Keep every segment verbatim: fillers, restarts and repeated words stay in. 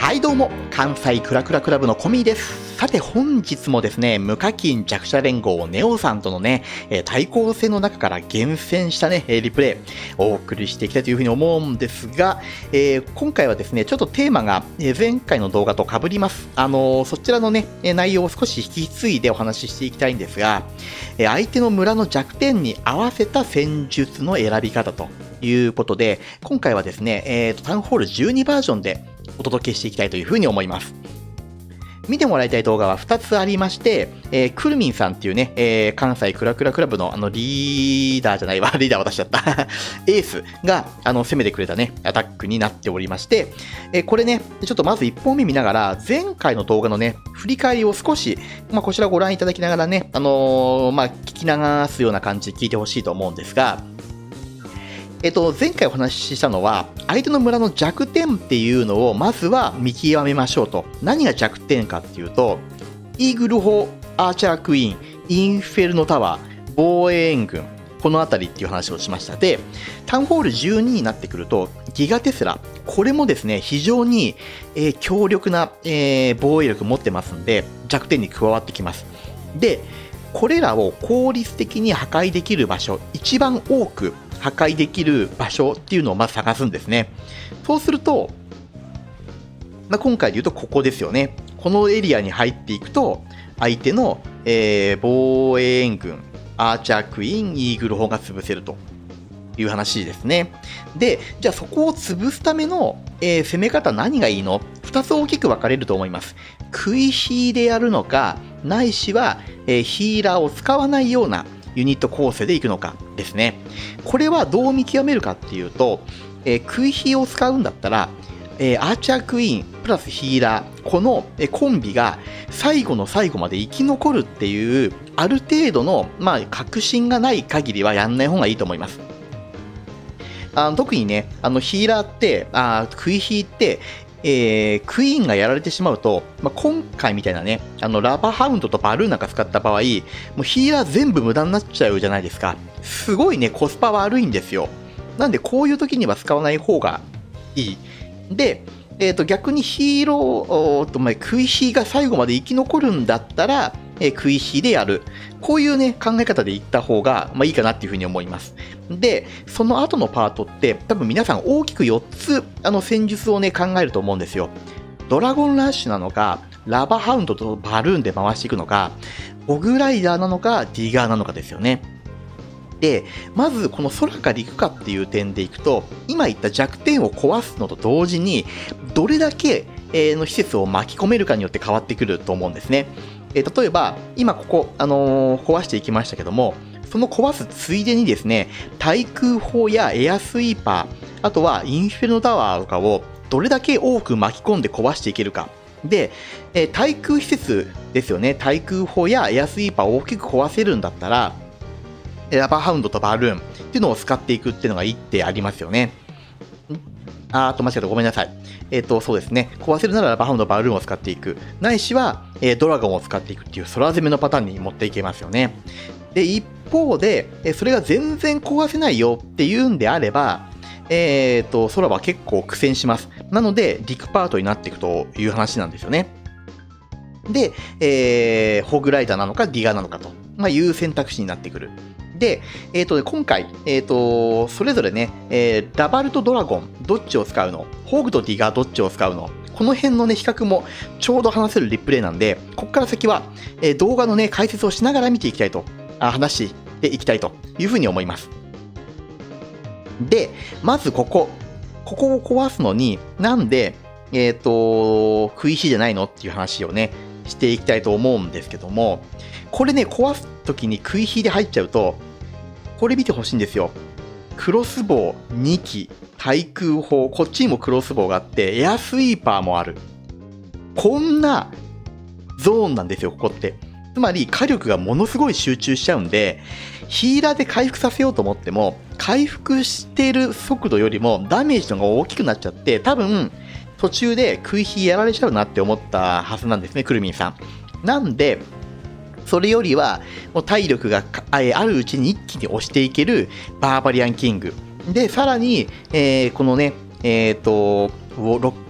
はいどうも、関西クラクラクラブのコミーです。さて本日もですね、無課金弱者連合ネオさんとのね、対抗戦の中から厳選したね、リプレイお送りしていきたいというふうに思うんですが、えー、今回はですね、ちょっとテーマが前回の動画と被ります。あのー、そちらのね、内容を少し引き継いでお話ししていきたいんですが、相手の村の弱点に合わせた戦術の選び方ということで、今回はですね、えーと、タウンホールじゅうにバージョンでお届けしていきたいというふうに思います。見てもらいたい動画はふたつありまして、えー、くるみんさんっていうね、えー、関西クラクラクラブのあのリーダーじゃないわ、リーダー渡しちゃった。エースがあの攻めてくれたね、アタックになっておりまして、えー、これね、ちょっとまずいっぽんめ見ながら、前回の動画のね、振り返りを少し、まあ、こちらご覧いただきながらね、あのー、まあ、聞き流すような感じで聞いてほしいと思うんですが、えっと、前回お話ししたのは、相手の村の弱点っていうのをまずは見極めましょうと。何が弱点かっていうと、イーグル砲、アーチャークイーン、インフェルノタワー、防衛援軍、このあたりっていう話をしました。で、タウンホールじゅうにになってくると、ギガテスラ、これもですね、非常に、えー、強力な、えー、防衛力持ってますんで、弱点に加わってきます。で、これらを効率的に破壊できる場所、一番多く破壊できる場所っていうのをまず探すんですね。そうすると、まあ、今回で言うとここですよね。このエリアに入っていくと、相手の、えー、防衛援軍、アーチャークイーン、イーグル砲が潰せるという話ですね。で、じゃあそこを潰すための、えー、攻め方何がいいの？ふたつ大きく分かれると思います。食い火でやるのか、ないしは、えー、ヒーラーを使わないようなユニット構成でいくのかですね。これはどう見極めるかっていうと、えー、食い火を使うんだったら、えー、アーチャークイーンプラスヒーラー、この、えー、コンビが最後の最後まで生き残るっていう、ある程度の、まあ、確信がない限りはやんない方がいいと思います。あの特にね、あのヒーラーって、あ食い火って、えー、クイーンがやられてしまうと、まあ、今回みたいなね、あのラバーハウンドとバルーンなんか使った場合、もうヒーラー全部無駄になっちゃうじゃないですか。すごいね、コスパ悪いんですよ。なんで、こういう時には使わない方がいい。で、えー、と逆にヒーローと、まあ、食い火が最後まで生き残るんだったら、えー、食い火でやる。こういうね、考え方でいった方が、まあ、いいかなっていうふうに思います。で、その後のパートって、多分皆さん大きくよっつ、あの戦術をね、考えると思うんですよ。ドラゴンラッシュなのか、ラバーハウンドとバルーンで回していくのか、オグライダーなのか、ディガーなのかですよね。で、まずこの空から行くかっていう点でいくと、今言った弱点を壊すのと同時に、どれだけの施設を巻き込めるかによって変わってくると思うんですね。えー、例えば、今ここ、あのー、壊していきましたけども、その壊すついでにですね、対空砲やエアスイーパー、あとはインフェルノタワーとかをどれだけ多く巻き込んで壊していけるか。で、えー、対空施設ですよね、対空砲やエアスイーパーを大きく壊せるんだったら、ラバーハウンドとバルーンっていうのを使っていくっていうのがいいってありますよね。あーと、間違えた。ごめんなさい。えっ、ー、と、そうですね。壊せるならラバーハウンド、バルーンを使っていく。ないしは、えー、ドラゴンを使っていくっていう空攻めのパターンに持っていけますよね。で、一方で、えー、それが全然壊せないよっていうんであれば、えっ、ー、と、空は結構苦戦します。なので、陸パートになっていくという話なんですよね。で、えー、ホグライダーなのか、ディガーなのかと、まあ、いう選択肢になってくる。で、えっ、ー、と、今回、えっ、ー、と、それぞれね、えー、ラバルとドラゴン、どっちを使うの？ホグとディガー、どっちを使うの？この辺のね、比較もちょうど話せるリプレイなんで、ここから先は、えー、動画のね、解説をしながら見ていきたいと、あ話していきたいというふうに思います。で、まずここ。ここを壊すのに、なんで、えっ、ー、と、食い火じゃないのっていう話をね、していきたいと思うんですけども、これね、壊すときに食い火で入っちゃうと、これ見てほしいんですよ。クロスボウにき、対空砲、こっちにもクロスボウがあって、エアスイーパーもある。こんなゾーンなんですよ、ここって。つまり火力がものすごい集中しちゃうんで、ヒーラーで回復させようと思っても、回復してる速度よりもダメージの方が大きくなっちゃって、多分途中で食い火やられちゃうなって思ったはずなんですね、くるみんさん。なんで、それよりは、もう体力があるうちに一気に押していけるバーバリアンキング。で、さらに、えー、このね、えっ、ー、と、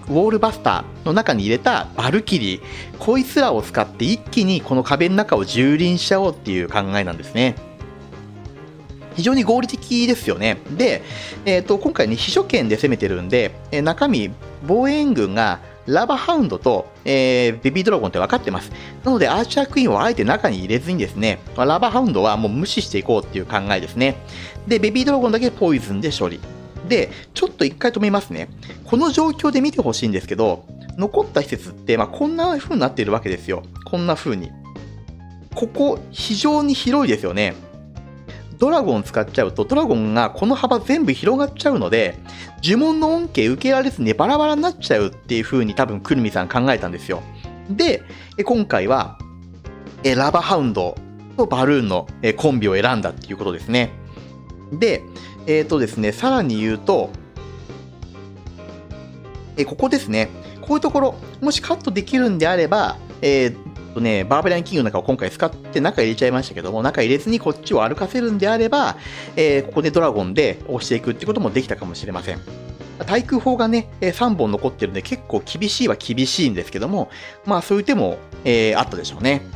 ウォールバスターの中に入れたバルキリー、こいつらを使って一気にこの壁の中を蹂躙しちゃおうっていう考えなんですね。非常に合理的ですよね。で、えー、と今回ね、秘書権で攻めてるんで、えー、中身、防衛軍がラバハウンドと、えー、ベビードラゴンって分かってます。なので、アーチャークイーンをあえて中に入れずにですね、ラバハウンドはもう無視していこうっていう考えですね。で、ベビードラゴンだけポイズンで処理。で、ちょっと一回止めますね。この状況で見てほしいんですけど、残った施設って、まあ、こんな風になっているわけですよ。こんな風に。ここ、非常に広いですよね。ドラゴン使っちゃうと、ドラゴンがこの幅全部広がっちゃうので、呪文の恩恵受けられずにバラバラになっちゃうっていう風に多分くるみさん考えたんですよ。で、今回は、ラバハウンドとバルーンのコンビを選んだっていうことですね。で、えっとですね、さらに言うと、ここですね、こういうところ、もしカットできるんであれば、えーとね、バーベリアンキングの中を今回使って中入れちゃいましたけども、中入れずにこっちを歩かせるんであれば、えー、ここでドラゴンで押していくってこともできたかもしれません。対空砲がね、さんぼん残ってるんで結構厳しいは厳しいんですけども、まあそういう手も、えー、あったでしょうね。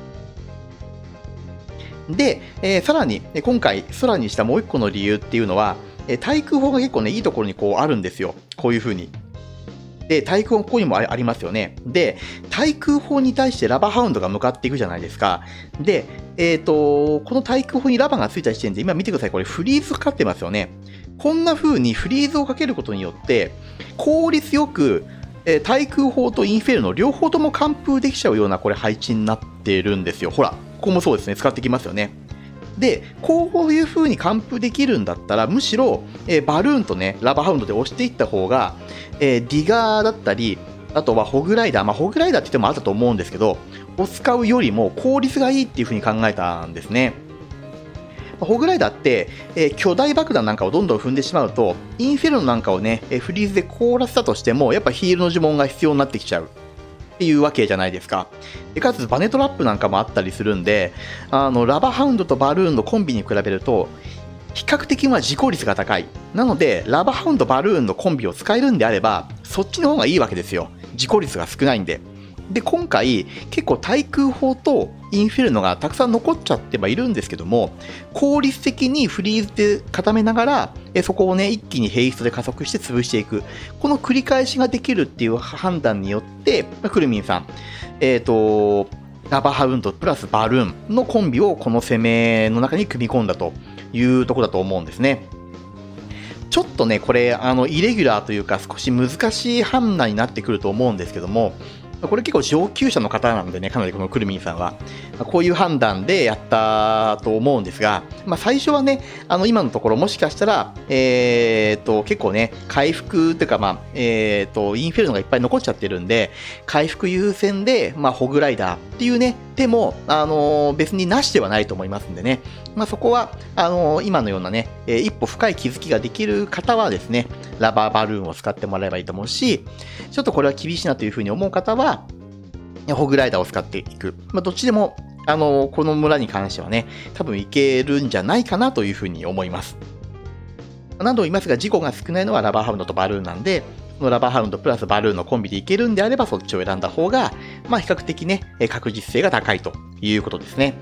で、えー、さらに、今回空にしたもう一個の理由っていうのは、対空砲が結構ね、いいところにこうあるんですよ。こういう風に。で、対空砲ここにもありますよね。で、対空砲に対してラバハウンドが向かっていくじゃないですか。で、えっと、この対空砲にラバがついた時点で、今見てください。これフリーズかかってますよね。こんな風にフリーズをかけることによって、効率よく、えー、対空砲とインフェルノ両方とも完封できちゃうようなこれ配置になっているんですよ。ほら、ここもそうですね。使ってきますよね。で、こういう風に完封できるんだったら、むしろ、えー、バルーンとね、ラバハウンドで押していった方が、えー、ディガーだったり、あとはホグライダー、まあ、ホグライダーって言ってもあったと思うんですけど、を使うよりも効率がいいっていう風に考えたんですね。ホグライダーって、えー、巨大爆弾なんかをどんどん踏んでしまうと、インフェルノなんかをね、えー、フリーズで凍らせたとしても、やっぱヒールの呪文が必要になってきちゃう。っていうわけじゃないですか。でかつバネトラップなんかもあったりするんで、あのラバハウンドとバルーンのコンビに比べると比較的は事故率が高い。なのでラバハウンドバルーンのコンビを使えるんであればそっちの方がいいわけですよ。事故率が少ないんで。で今回結構対空砲とインフェルノがたくさん残っちゃってはいるんですけども、効率的にフリーズで固めながらえそこをね一気にヘイストで加速して潰していく、この繰り返しができるっていう判断によってクルミンさん、えっとラバハウンドプラスバルーンのコンビをこの攻めの中に組み込んだというところだと思うんですね。ちょっとねこれあのイレギュラーというか少し難しい判断になってくると思うんですけども、これ結構上級者の方なんでね、かなりこのクルミンさんは、こういう判断でやったと思うんですが、まあ、最初はね、あの今のところもしかしたら、えー、と結構ね、回復というか、まあえー、とインフェルノがいっぱい残っちゃってるんで、回復優先で、まあ、ホグライダーっていうね、手も、あのー、別になしではないと思いますんでね、まあ、そこはあのー、今のようなね、えー、一歩深い気づきができる方はですね、ラバーバルーンを使ってもらえばいいと思うし、ちょっとこれは厳しいなというふうに思う方は、ホグライダーを使っていく。まあ、どっちでも、あのー、この村に関してはね、多分いけるんじゃないかなというふうに思います。何度も言いますが、事故が少ないのはラバーハウンドとバルーンなんで、このラバーハウンドプラスバルーンのコンビでいけるんであれば、そっちを選んだ方が、まあ、比較的ね、確実性が高いということですね。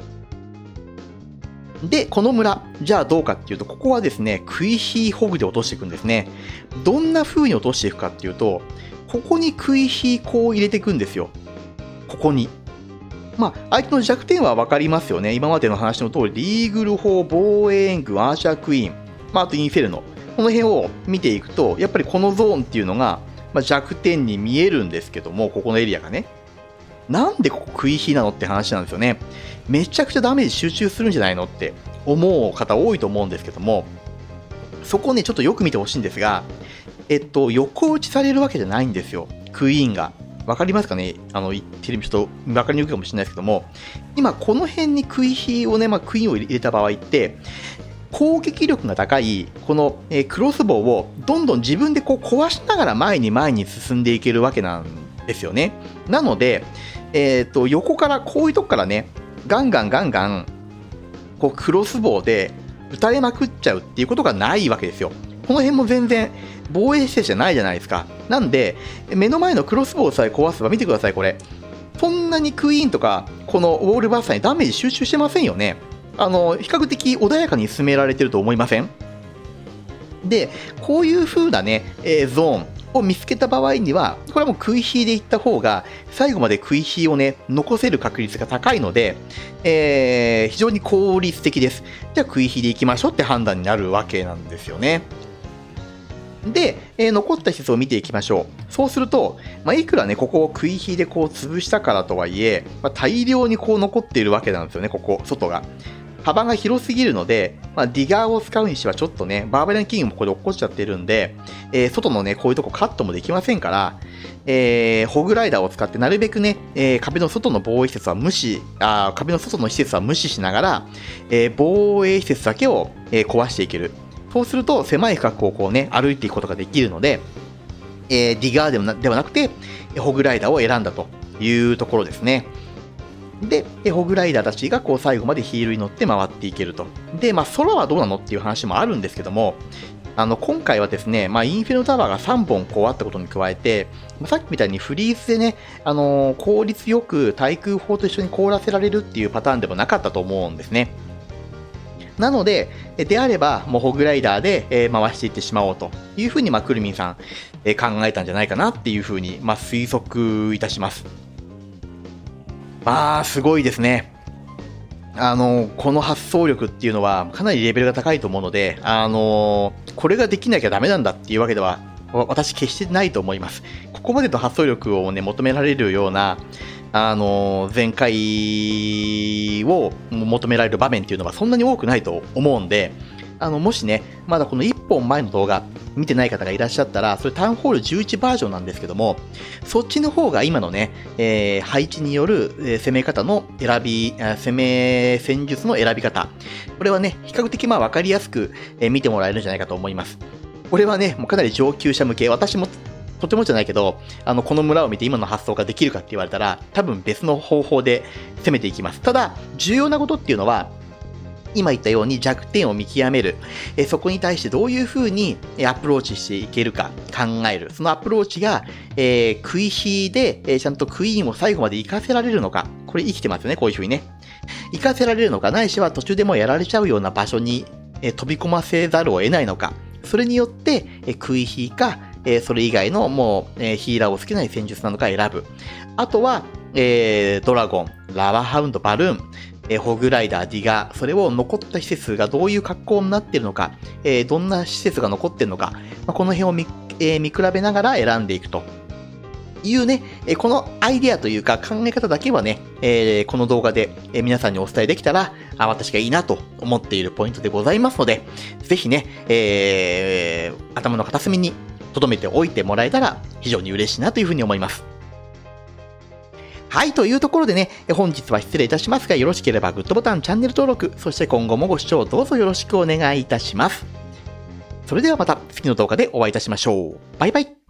で、この村、じゃあどうかっていうと、ここはですね、クイヒーホグで落としていくんですね。どんな風に落としていくかっていうと、ここにクイヒーコを入れていくんですよ。ここに。まあ、相手の弱点は分かりますよね。今までの話の通り、リーグル砲、防衛軍、アーチャークイーン、まあ、あとインフェルノ。この辺を見ていくと、やっぱりこのゾーンっていうのが、まあ、弱点に見えるんですけども、ここのエリアがね。なんでここクイヒーなのって話なんですよね。めちゃくちゃダメージ集中するんじゃないのって思う方多いと思うんですけども、そこをね、ちょっとよく見てほしいんですが、えっと、横打ちされるわけじゃないんですよ。クイーンが。わかりますかね、あの、テレビちょっとわかりにくいかもしれないですけども、今この辺にクイヒーをね、まあ、クイーンを入れた場合って、攻撃力が高いこの、えー、クロスボウをどんどん自分でこう壊しながら前に前に進んでいけるわけなんですよね。なので、えー、と横からこういうとこからねガンガンガンガンこうクロスボウで撃たれまくっちゃうっていうことがないわけですよ。 この辺も全然防衛施設じゃないじゃないですか。なんで、目の前のクロスボウさえ壊せば見てください、これ。そんなにクイーンとか、このウォールバスターにダメージ集中してませんよね。あの、比較的穏やかに進められてると思いません？で、こういう風なね、えー、ゾーンを見つけた場合には、これはもうクイヒーでいった方が、最後までクイヒーをね、残せる確率が高いので、えー、非常に効率的です。じゃあクイヒーでいきましょうって判断になるわけなんですよね。で、えー、残った施設を見ていきましょう。そうすると、まあ、いくらね、ここをクイヒーでこう潰したからとはいえ、まあ、大量にこう残っているわけなんですよね、ここ、外が。幅が広すぎるので、まあ、ディガーを使うにしてはちょっとね、バーベリアンキングもここで落っこっちゃってるんで、えー、外のね、こういうとこカットもできませんから、えー、ホグライダーを使ってなるべくね、えー、壁の外の防衛施設は無視、あ壁の外の施設は無視しながら、えー、防衛施設だけを、えー、壊していける。そうすると、狭い区画をこうね、歩いていくことができるので、えー、ディガーでもなではなくて、ホグライダーを選んだというところですね。で、ホグライダーたちがこう最後までヒールに乗って回っていけると。で、まあ、空はどうなのっていう話もあるんですけども、あの、今回はですね、まあ、インフェルノタワーがさんぼんこうあったことに加えて、さっきみたいにフリーズでね、あのー、効率よく対空砲と一緒に凍らせられるっていうパターンでもなかったと思うんですね。なので、であれば、もうホグライダーで、えー、回していってしまおうというふうに、まあ、クルミンさん、えー、考えたんじゃないかなっていうふうに、まあ、推測いたします。まあ、すごいですね。あの、この発想力っていうのはかなりレベルが高いと思うので、あの、これができなきゃダメなんだっていうわけでは、私決してないと思います。ここまでの発想力をね、求められるような、あの、全開を求められる場面っていうのはそんなに多くないと思うんで、あの、もしね、まだこのいっぽんまえの動画見てない方がいらっしゃったら、それタウンホールじゅういちバージョンなんですけども、そっちの方が今のね、えー、配置による、えー、攻め方の選び、攻め戦術の選び方。これはね、比較的まあ分かりやすく、えー、見てもらえるんじゃないかと思います。これはね、もうかなり上級者向け、私もとてもじゃないけど、あの、この村を見て今の発想ができるかって言われたら、多分別の方法で攻めていきます。ただ、重要なことっていうのは、今言ったように弱点を見極める。えそこに対してどういうふうにアプローチしていけるか考える。そのアプローチが、えー、クイヒーで、えー、ちゃんとクイーンを最後まで活かせられるのか。これ生きてますよね、こういうふうにね。活かせられるのか、ないしは途中でもやられちゃうような場所に、えー、飛び込ませざるを得ないのか。それによって、えー、クイヒーか、えー、それ以外のもう、えー、ヒーラーを好きな戦術なのか選ぶ。あとは、えー、ドラゴン、ラバーハウンド、バルーン、えー、ホグライダー、ディガー、それを残った施設がどういう格好になっているのか、えー、どんな施設が残っているのか、まあ、この辺を見、えー、見比べながら選んでいくというね、えー、このアイデアというか考え方だけはね、えー、この動画で、えー、皆さんにお伝えできたら、あ、私がいいなと思っているポイントでございますので、ぜひね、えー、頭の片隅に留めておいてもらえたら非常に嬉しいなというふうに思います。はい、というところでね、本日は失礼いたしますが、よろしければグッドボタン、チャンネル登録、そして今後もご視聴どうぞよろしくお願いいたします。それではまた次の動画でお会いいたしましょう。バイバイ。